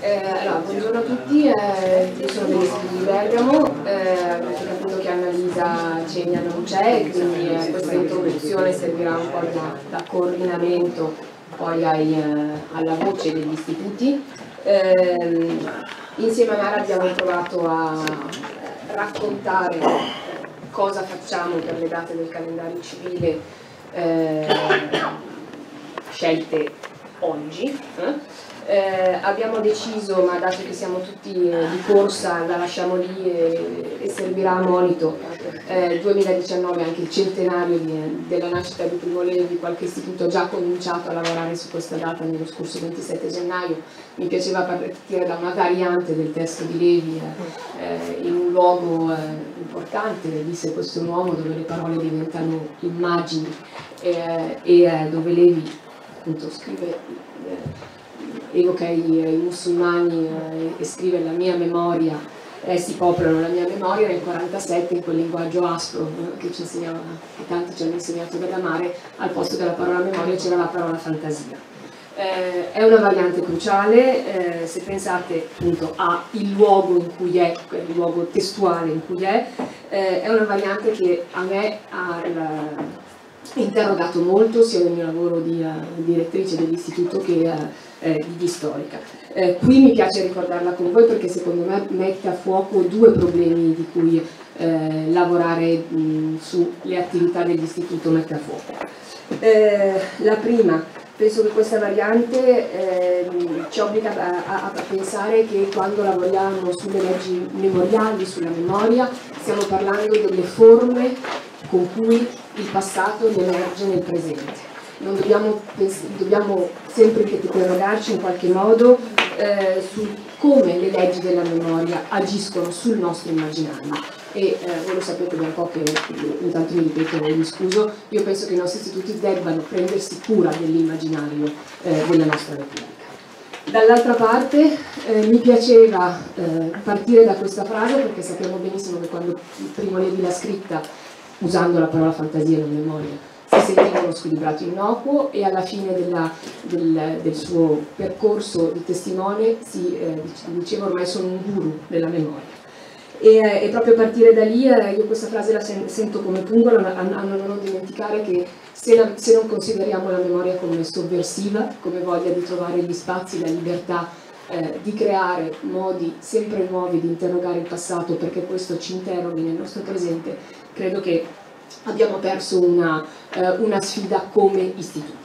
Allora, buongiorno a tutti, io sono Benedetta di Bergamo, avete capito che Annalisa Cegna non c'è, quindi questa introduzione servirà un po' da coordinamento poi alla voce degli istituti. Insieme a Mara abbiamo provato a raccontare cosa facciamo per le date del calendario civile scelte oggi. Abbiamo deciso, ma dato che siamo tutti di corsa, la lasciamo lì e servirà a monito, 2019 anche il centenario della nascita di Primo Levi. Qualche istituto ha già cominciato a lavorare su questa data nello scorso 27 gennaio. Mi piaceva partire da una variante del testo di Levi in un luogo importante, disse questo uomo, dove le parole diventano immagini e dove Levi appunto scrive, evoca i musulmani e scrive la mia memoria, si popolano la mia memoria. Nel 47, in quel linguaggio aspro che ci insegnava, che tanti ci hanno insegnato ad amare, al posto della parola memoria c'era la parola fantasia. È una variante cruciale, se pensate appunto al luogo in cui è, il luogo testuale in cui è una variante che a me ha interrogato molto, sia nel mio lavoro di direttrice dell'istituto che di storica. Qui mi piace ricordarla con voi perché secondo me mette a fuoco due problemi di cui lavorare sulle attività dell'istituto mette a fuoco. La prima, penso che questa variante ci obbliga a pensare che quando lavoriamo sulle leggi memoriali, sulla memoria, stiamo parlando delle forme con cui il passato emerge nel presente. Non dobbiamo sempre interrogarci in qualche modo su come le leggi della memoria agiscono sul nostro immaginario. E voi lo sapete da un po' che intanto mi ripeto, mi scuso, io penso che i nostri istituti debbano prendersi cura dell'immaginario della nostra Repubblica. Dall'altra parte mi piaceva partire da questa frase, perché sappiamo benissimo che quando Primo Levi l'ha scritta usando la parola fantasia e non memoria si sentiva uno squilibrato innocuo, e alla fine del suo percorso di testimone si diceva ormai sono un guru della memoria. E proprio a partire da lì io questa frase la sento come pungolo a non dimenticare che se non consideriamo la memoria come sovversiva, come voglia di trovare gli spazi, la libertà di creare modi sempre nuovi di interrogare il passato, perché questo ci interroghi nel nostro presente, credo che abbiamo perso una sfida come istituti.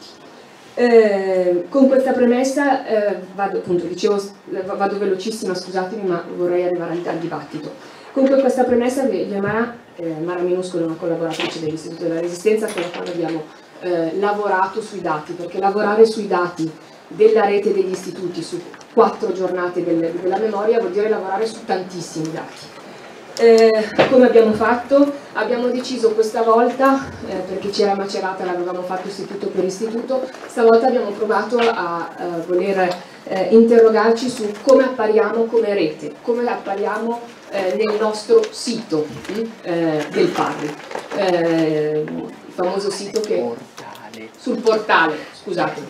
Con questa premessa vado velocissima, scusatemi, ma vorrei arrivare al dibattito. Comunque questa premessa, Mara Minuscolo è una collaboratrice dell'Istituto della Resistenza con la quale abbiamo lavorato sui dati, perché lavorare sui dati della rete degli istituti su 4 giornate della memoria vuol dire lavorare su tantissimi dati. Come abbiamo fatto? Abbiamo deciso questa volta, perché c'era macerata, l'avevamo fatto istituto per istituto, stavolta abbiamo provato a voler interrogarci su come appariamo come rete, come appariamo nel nostro sito del Parri, il famoso sito che... Sul portale, scusatemi,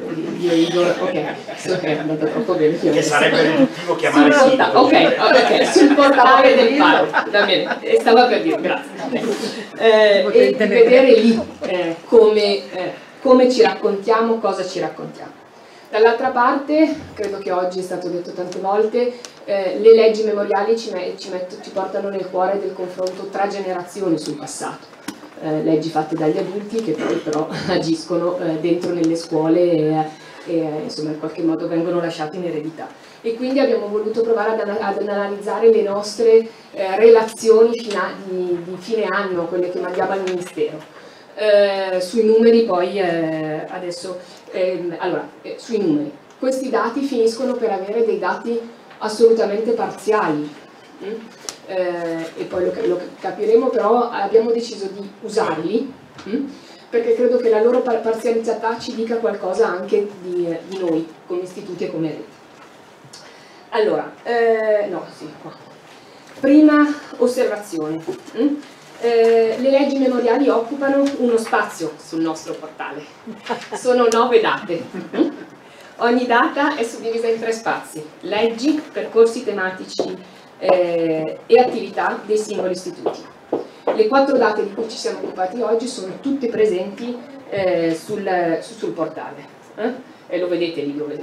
ok, è andata troppo bene. Che sarebbe riduttivo chiamare sito. Ok, sul portale del Parri, va bene, stava per dire, grazie. E di vedere lì come ci raccontiamo, cosa ci raccontiamo. Dall'altra parte, credo che oggi è stato detto tante volte, le leggi memoriali ci portano nel cuore del confronto tra generazioni sul passato. Leggi fatte dagli adulti che poi però agiscono dentro nelle scuole e insomma in qualche modo vengono lasciate in eredità. E quindi abbiamo voluto provare ad analizzare le nostre relazioni di fine anno, quelle che mandiamo al Ministero. Sui numeri poi adesso, sui numeri. Questi dati finiscono per avere dei dati assolutamente parziali. E poi lo capiremo, però abbiamo deciso di usarli perché credo che la loro parzialità ci dica qualcosa anche di noi come istituti e come rete. Allora, qua. Prima osservazione. Le leggi memoriali occupano uno spazio sul nostro portale, sono 9 date. Ogni data è suddivisa in 3 spazi: leggi, percorsi tematici e attività dei singoli istituti. Le 4 date di cui ci siamo occupati oggi sono tutte presenti sul portale, e lo vedete lì dove.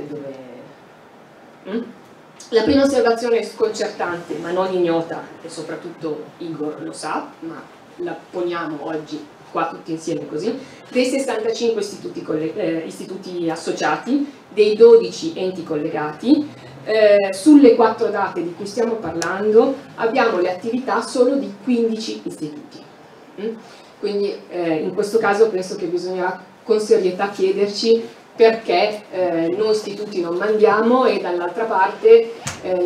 La prima osservazione è sconcertante ma non ignota, e soprattutto Igor lo sa, ma la poniamo oggi qua tutti insieme così: dei 65 istituti associati, dei 12 enti collegati, sulle 4 date di cui stiamo parlando abbiamo le attività solo di 15 istituti. Quindi in questo caso penso che bisognerà con serietà chiederci perché noi istituti non mandiamo e dall'altra parte il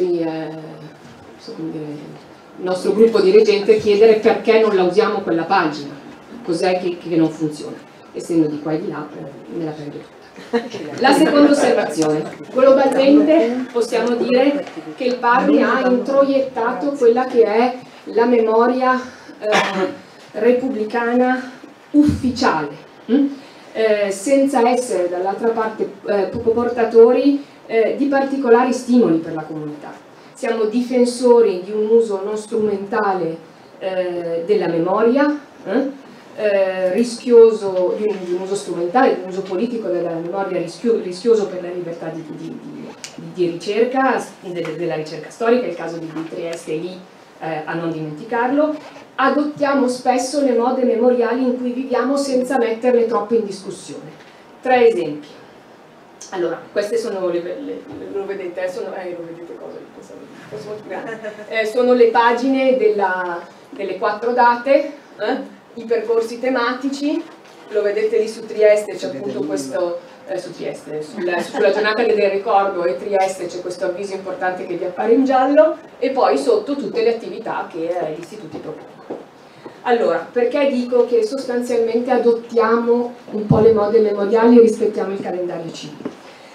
nostro gruppo dirigente chiedere perché non la usiamo quella pagina, cos'è che non funziona. Essendo di qua e di là me la prendo tutta. La seconda osservazione: globalmente possiamo dire che il PARRI ha introiettato quella che è la memoria repubblicana ufficiale, senza essere dall'altra parte portatori di particolari stimoli per la comunità. Siamo difensori di un uso non strumentale della memoria, rischioso, di un uso strumentale, di un uso politico della memoria rischioso per la libertà di ricerca, della ricerca storica, il caso di Trieste è lì a non dimenticarlo. Adottiamo spesso le mode memoriali in cui viviamo senza metterle troppo in discussione. 3 esempi. Allora, queste sono lo vedete, lo vedete cosa? Sono le pagine delle 4 date, i percorsi tematici, lo vedete lì su Trieste, c'è appunto questo, sulla giornata del ricordo e Trieste c'è questo avviso importante che vi appare in giallo, e poi sotto tutte le attività che gli istituti propongono. Allora, perché dico che sostanzialmente adottiamo un po' le mode memoriali e rispettiamo il calendario civile?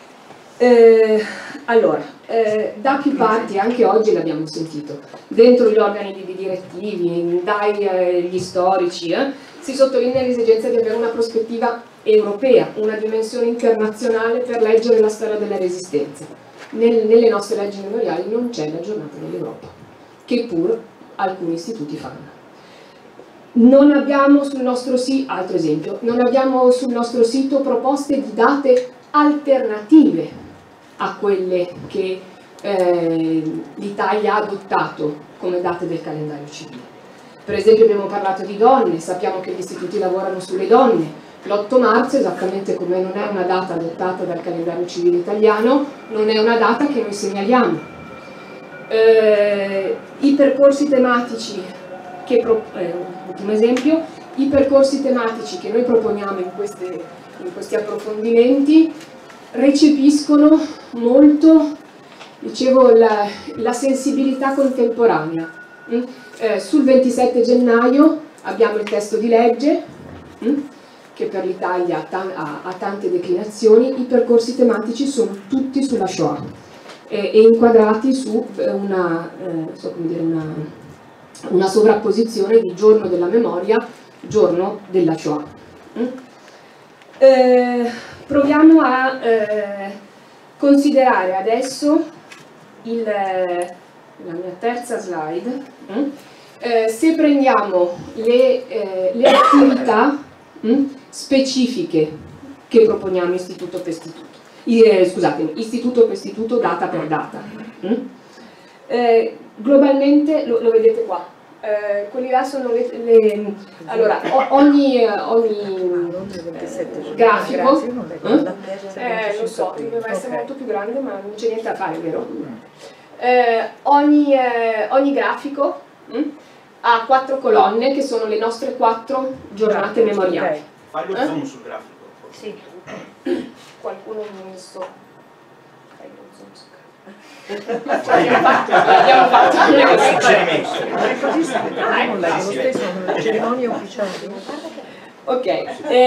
Da più parti, anche oggi l'abbiamo sentito, dentro gli organi direttivi, dagli storici, si sottolinea l'esigenza di avere una prospettiva europea, una dimensione internazionale per leggere la storia della Resistenza. Nelle nostre leggi memoriali non c'è la giornata dell'Europa, che pur alcuni istituti fanno. Non abbiamo sul nostro sito, altro esempio, non abbiamo sul nostro sito proposte di date alternative a quelle che l'Italia ha adottato come date del calendario civile. Per esempio abbiamo parlato di donne, sappiamo che gli istituti lavorano sulle donne. L'8 marzo, esattamente come non è una data adottata dal calendario civile italiano, non è una data che noi segnaliamo. I percorsi tematici, ultimo esempio, i percorsi tematici che noi proponiamo in questi approfondimenti recepiscono molto, dicevo, la sensibilità contemporanea. Sul 27 gennaio abbiamo il testo di legge che per l'Italia ha tante declinazioni. I percorsi tematici sono tutti sulla Shoah e inquadrati su una sovrapposizione di giorno della memoria, giorno della Shoah. Proviamo a considerare adesso la mia terza slide. Se prendiamo le attività specifiche che proponiamo istituto per istituto, istituto per istituto, data per data. Globalmente, lo vedete qua, quelli là sono allora, ogni grafico, lo so, doveva essere molto più grande ma non c'è niente da fare, vero? Ogni grafico ha 4 colonne che sono le nostre 4 giornate memoriali. Fai lo zoom sul grafico. Sì. Qualcuno mi ha messo. Fai lo zoom sul grafico. L'abbiamo fatto. Lo cerimonie ufficiali. Ok.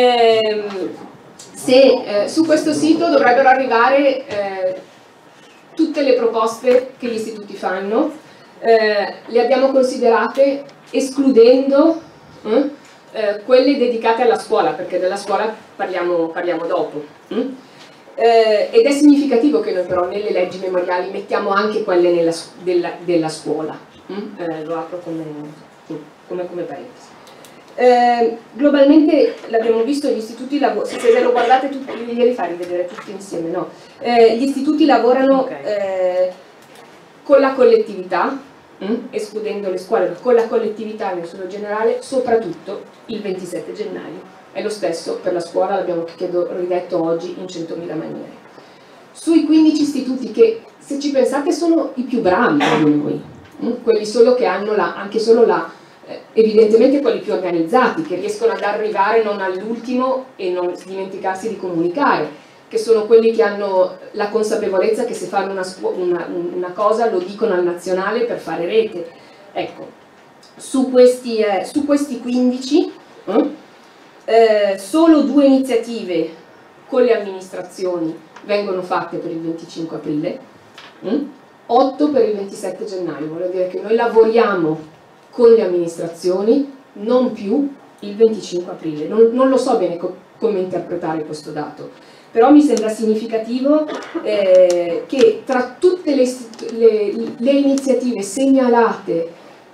Su questo sito dovrebbero arrivare tutte le proposte che gli istituti fanno. Le abbiamo considerate escludendo quelle dedicate alla scuola, perché della scuola parliamo dopo. Ed è significativo che noi però nelle leggi memoriali mettiamo anche quelle della scuola. Lo apro come parentesi. Globalmente l'abbiamo visto, gli istituti lavorano, se lo guardate tutti, li fa rivedere tutti insieme, no? Gli istituti lavorano con la collettività, escludendo le scuole, con la collettività nel suo generale, soprattutto il 27 gennaio. È lo stesso per la scuola, l'abbiamo ridetto oggi in 100.000 maniere. Sui 15 istituti che, se ci pensate, sono i più bravi di noi, quelli solo che hanno anche solo evidentemente quelli più organizzati, che riescono ad arrivare non all'ultimo e non dimenticarsi di comunicare, che sono quelli che hanno la consapevolezza che se fanno una cosa lo dicono al nazionale per fare rete. Ecco, su questi 15 solo 2 iniziative con le amministrazioni vengono fatte per il 25 aprile, 8 per il 27 gennaio, vuol dire che noi lavoriamo con le amministrazioni, non più il 25 aprile. Non lo so bene come interpretare questo dato, però mi sembra significativo che tra tutte le iniziative segnalate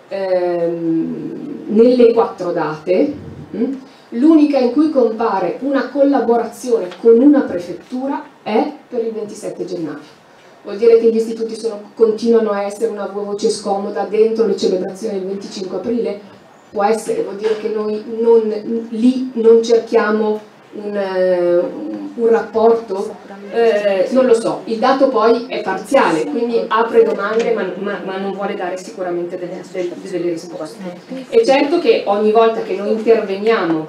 nelle 4 date, l'unica in cui compare una collaborazione con una prefettura è per il 27 gennaio. Vuol dire che gli istituti continuano a essere una voce scomoda dentro le celebrazioni del 25 aprile? Può essere, vuol dire che noi lì non cerchiamo un rapporto? Non lo so, il dato poi è parziale, quindi apre domande ma non vuole dare sicuramente delle risposte. È certo che ogni volta che noi interveniamo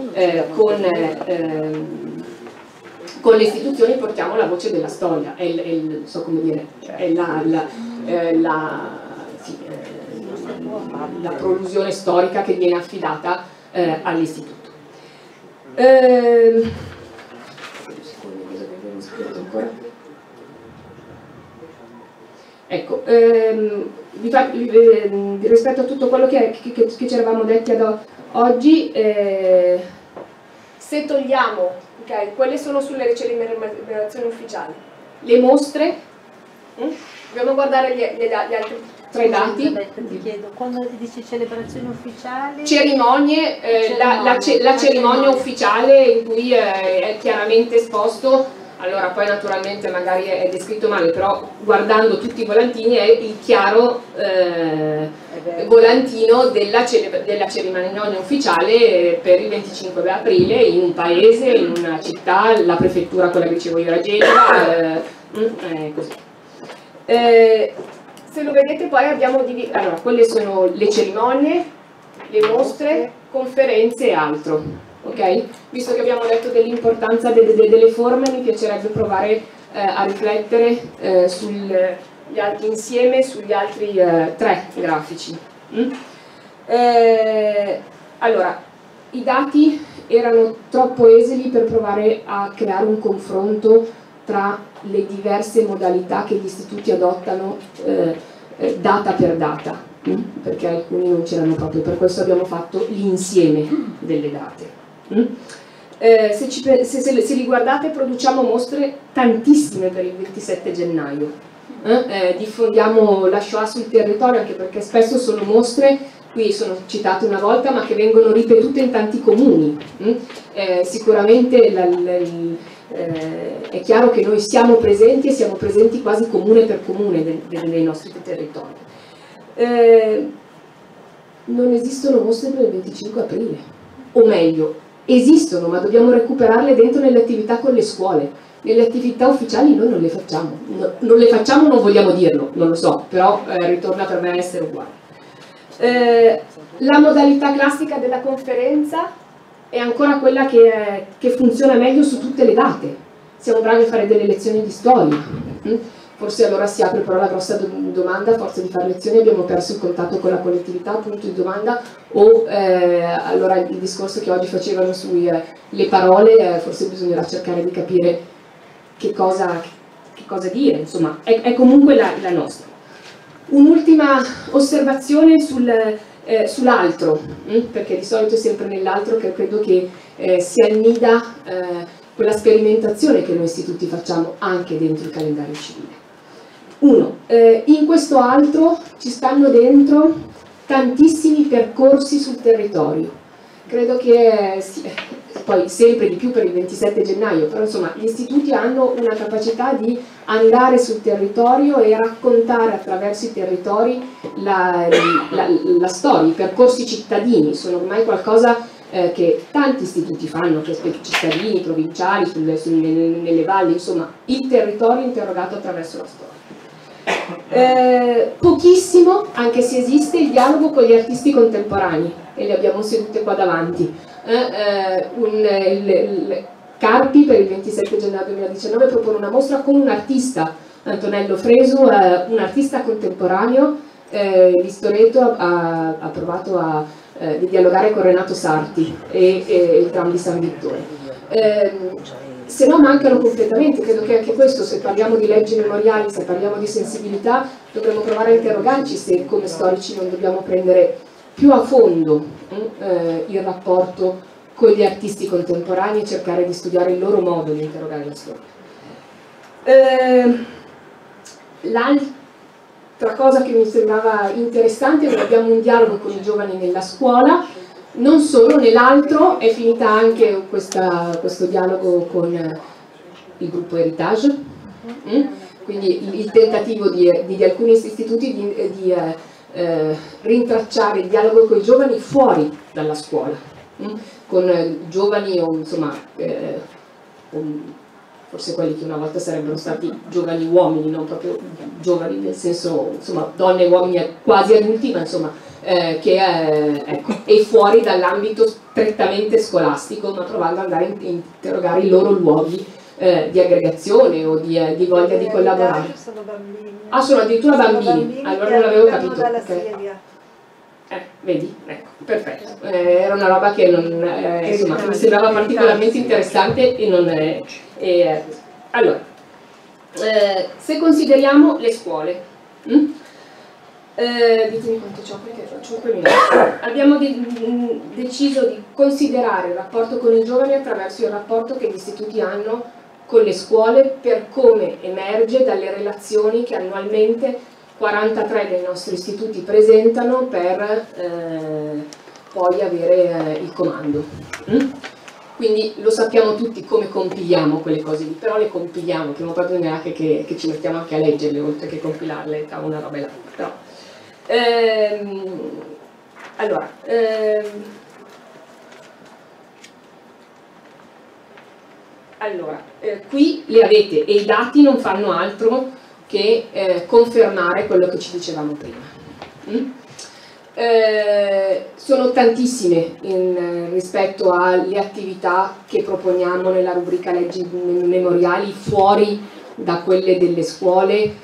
con le istituzioni portiamo la voce della storia, so come dire, è la prolusione storica che viene affidata all'istituto. Ecco, rispetto a tutto quello che ci eravamo detti ad oggi, se togliamo, quelle sono sulle celebrazioni ufficiali, le mostre, dobbiamo guardare gli altri 3 dati. Ti chiedo, quando dici celebrazioni ufficiali? Cerimonie, la cerimonia ufficiale in cui è chiaramente esposto. Allora, poi naturalmente magari è descritto male, però guardando tutti i volantini è il chiaro volantino della cerimonia ufficiale per il 25 aprile in un paese, in una città, la prefettura, quella che dicevo io, a Genova, così. Se lo vedete poi abbiamo diviso, allora, quelle sono le cerimonie, le mostre, conferenze e altro. Okay? Visto che abbiamo detto dell'importanza delle forme, mi piacerebbe provare a riflettere insieme sugli altri 3 grafici. Allora, i dati erano troppo esili per provare a creare un confronto tra le diverse modalità che gli istituti adottano data per data, perché alcuni non c'erano proprio, per questo abbiamo fatto l'insieme delle date. Se li guardate, produciamo mostre tantissime per il 27 gennaio, diffondiamo la Shoah sul territorio, anche perché spesso sono mostre, qui sono citate una volta, ma che vengono ripetute in tanti comuni. Sicuramente è chiaro che noi siamo presenti e siamo presenti quasi comune per comune nei nostri territori. Non esistono mostre per il 25 aprile, o meglio, esistono, ma dobbiamo recuperarle dentro nelle attività con le scuole. Nelle attività ufficiali noi non le facciamo. Non le facciamo, non vogliamo dirlo, non lo so, però ritorna per me a essere uguale. La modalità classica della conferenza è ancora quella che funziona meglio su tutte le date. Siamo bravi a fare delle lezioni di storia. Forse allora si apre però la grossa domanda, a forza di fare lezioni abbiamo perso il contatto con la collettività, punto di domanda, o allora il discorso che oggi facevano sulle parole, forse bisognerà cercare di capire che cosa dire, insomma, è comunque la nostra. Un'ultima osservazione sull'altro, perché di solito è sempre nell'altro che credo che si annida quella sperimentazione che noi istituti facciamo anche dentro il calendario civile. Uno, in questo altro ci stanno dentro tantissimi percorsi sul territorio. Credo che poi sempre di più per il 27 gennaio, però insomma gli istituti hanno una capacità di andare sul territorio e raccontare attraverso i territori la storia, i percorsi cittadini, sono ormai qualcosa che tanti istituti fanno, che cittadini, provinciali, nelle valli, insomma il territorio interrogato attraverso la storia. Pochissimo, anche se esiste, il dialogo con gli artisti contemporanei, e li abbiamo sedute qua davanti. Carpi per il 27 gennaio 2019 propone una mostra con un artista, Antonello Fresu, un artista contemporaneo. Di Storeto ha provato di dialogare con Renato Sarti e il tram di San Vittore. Se no mancano completamente, credo che anche questo, se parliamo di leggi memoriali, se parliamo di sensibilità, dovremmo provare a interrogarci se come storici non dobbiamo prendere più a fondo il rapporto con gli artisti contemporanei e cercare di studiare il loro modo di interrogare la storia. L'altra cosa che mi sembrava interessante è che abbiamo un dialogo con i giovani nella scuola. Non solo, nell'altro è finita anche questo dialogo con il gruppo Heritage, quindi il tentativo di alcuni istituti di rintracciare il dialogo con i giovani fuori dalla scuola, con giovani o insomma forse quelli che una volta sarebbero stati giovani uomini, non proprio giovani nel senso insomma donne e uomini quasi adulti, ma insomma ecco, è fuori dall'ambito strettamente scolastico, ma provando ad andare a interrogare i loro luoghi di aggregazione o di voglia di collaborare. Sono bambini. Ah, sono addirittura bambini, allora non l'avevo capito. Okay. Vedi? Ecco, perfetto. Era una roba che non, insomma, mi sembrava particolarmente interessante e non allora, se consideriamo le scuole, ditemi quanto c'ho perché ho 5 minuti. Abbiamo deciso di considerare il rapporto con i giovani attraverso il rapporto che gli istituti hanno con le scuole per come emerge dalle relazioni che annualmente 43 dei nostri istituti presentano per poi avere il comando. Quindi lo sappiamo tutti come compiliamo quelle cose lì, però le compiliamo, prima o poi bisognerà che ci mettiamo anche a leggerle oltre che compilarle, tra una roba e l'altra. Allora, qui li avete e i dati non fanno altro che confermare quello che ci dicevamo prima. Sono tantissime rispetto alle attività che proponiamo nella rubrica leggi memoriali fuori da quelle delle scuole,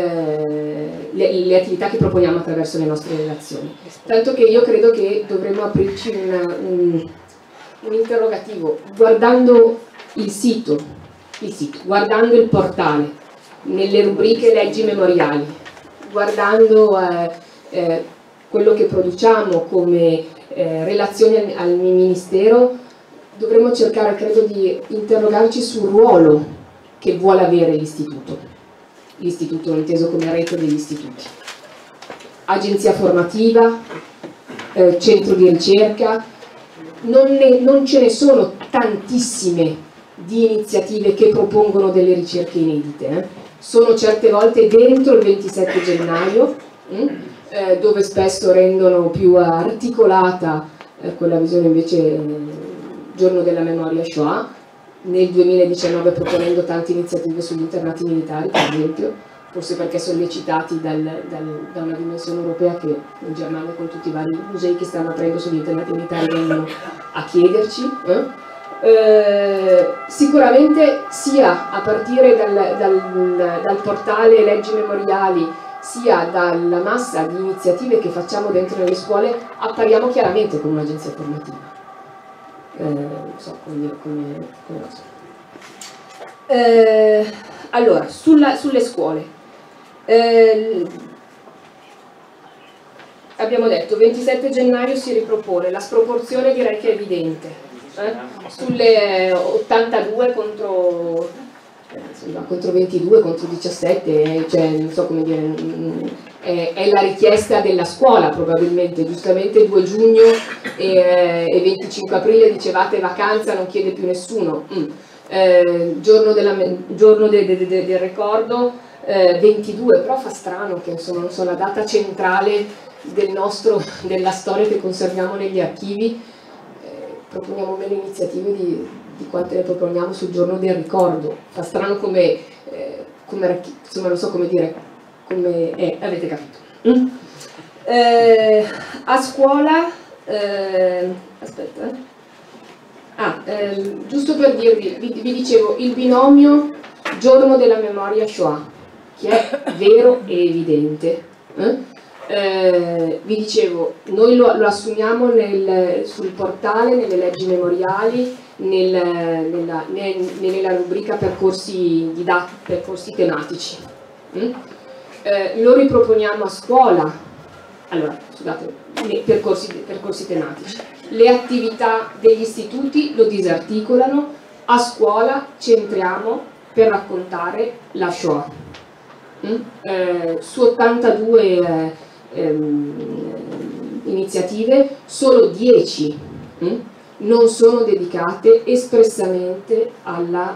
le attività che proponiamo attraverso le nostre relazioni. Tanto che io credo che dovremmo aprirci un interrogativo, guardando il sito, guardando il portale, nelle rubriche leggi memoriali, guardando quello che produciamo come relazioni al Ministero, dovremmo cercare, credo, di interrogarci sul ruolo che vuole avere l'istituto inteso come rete degli istituti. Agenzia formativa, centro di ricerca, non ce ne sono tantissime di iniziative che propongono delle ricerche inedite. Sono certe volte dentro il 27 gennaio, dove spesso rendono più articolata quella visione invece giorno della memoria Shoah, nel 2019 proponendo tante iniziative sugli internati militari, per esempio, forse perché sollecitati da una dimensione europea che in Germania con tutti i vari musei che stanno aprendo sugli internati militari vengono a chiederci. Sicuramente sia a partire dal portale Leggi Memoriali, sia dalla massa di iniziative che facciamo dentro nelle scuole, appariamo chiaramente come un'agenzia formativa. Non so come lo so. Allora, sulle scuole abbiamo detto 27 gennaio si ripropone, la sproporzione direi che è evidente. Sulle 82 contro 22, contro 17, cioè non so come dire, è la richiesta della scuola probabilmente, giustamente 2 giugno e 25 aprile dicevate vacanza, non chiede più nessuno, giorno del ricordo 22, però fa strano che insomma, non so, la data centrale della storia che conserviamo negli archivi, proponiamo meno iniziative di quante ne proponiamo sul giorno del ricordo. Fa strano come insomma non so come dire, come avete capito. A scuola aspetta, giusto per dirvi, vi dicevo il binomio giorno della memoria Shoah, che è vero e evidente. Vi dicevo, noi lo assumiamo sul portale, nelle leggi memoriali, nella rubrica percorsi tematici. Lo riproponiamo a scuola, allora scusate, percorsi tematici. Le attività degli istituti lo disarticolano, a scuola centriamo per raccontare la Shoah. Su 82 iniziative, solo 10 non sono dedicate espressamente al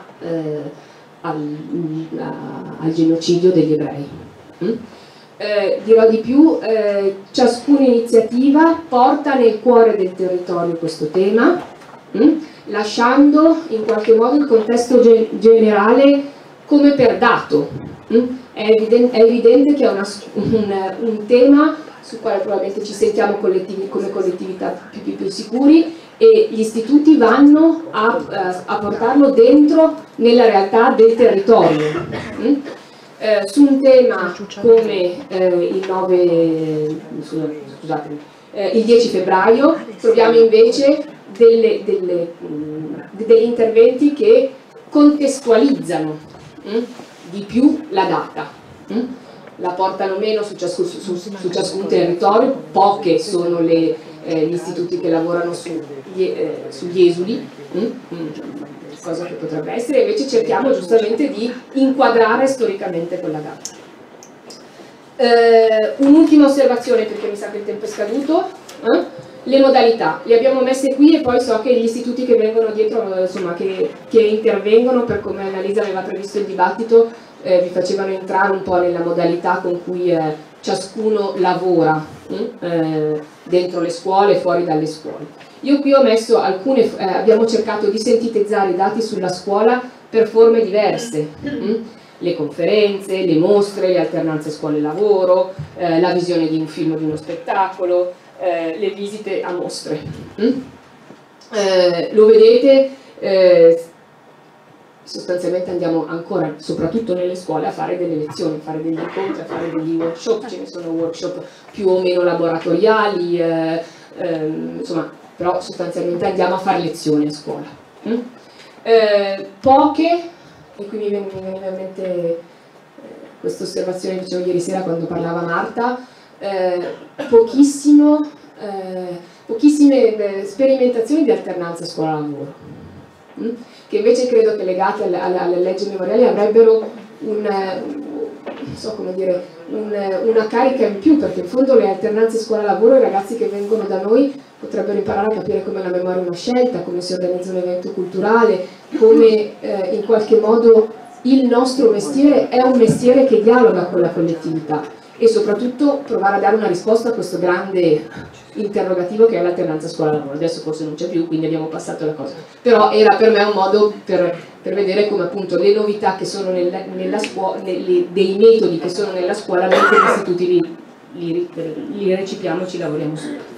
genocidio degli ebrei. Dirò di più, ciascuna iniziativa porta nel cuore del territorio questo tema, lasciando in qualche modo il contesto generale come per dato. È evidente che è un tema sul quale probabilmente ci sentiamo come collettività più sicuri, e gli istituti vanno a portarlo dentro nella realtà del territorio. Su un tema come il 10 febbraio troviamo invece degli interventi che contestualizzano di più la data, la portano meno su ciascun territorio, poche sono gli istituti che lavorano sugli esuli, cosa che potrebbe essere, invece cerchiamo giustamente di inquadrare storicamente quella data. Un'ultima osservazione, perché mi sa che il tempo è scaduto. Le modalità, le abbiamo messe qui, e poi so che gli istituti che vengono dietro, insomma, che intervengono, per come Annalisa aveva previsto il dibattito, vi facevano entrare un po' nella modalità con cui ciascuno lavora dentro le scuole e fuori dalle scuole. Io qui ho messo abbiamo cercato di sintetizzare i dati sulla scuola per forme diverse. Le conferenze, le mostre, le alternanze scuole-lavoro, la visione di un film o di uno spettacolo, le visite a mostre. Lo vedete, sostanzialmente andiamo ancora, soprattutto nelle scuole, a fare delle lezioni, a fare degli incontri, a fare degli workshop. Ce ne sono workshop più o meno laboratoriali, insomma, però sostanzialmente andiamo a fare lezioni a scuola. Poche, e qui mi viene in mente questa osservazione che facevo ieri sera quando parlava Marta, pochissime sperimentazioni di alternanza scuola-lavoro, che invece credo che legate alle leggi memoriali avrebbero una carica in più, perché in fondo le alternanze scuola-lavoro, i ragazzi che vengono da noi potrebbero imparare a capire come la memoria è una scelta, come si organizza un evento culturale, come in qualche modo il nostro mestiere è un mestiere che dialoga con la collettività, e soprattutto provare a dare una risposta a questo grande interrogativo che è l'alternanza scuola-lavoro. Adesso forse non c'è più, quindi abbiamo passato la cosa, però era per me un modo per vedere come appunto le novità che sono nella scuola, dei metodi che sono nella scuola, noi come istituti li recepiamo e ci lavoriamo su.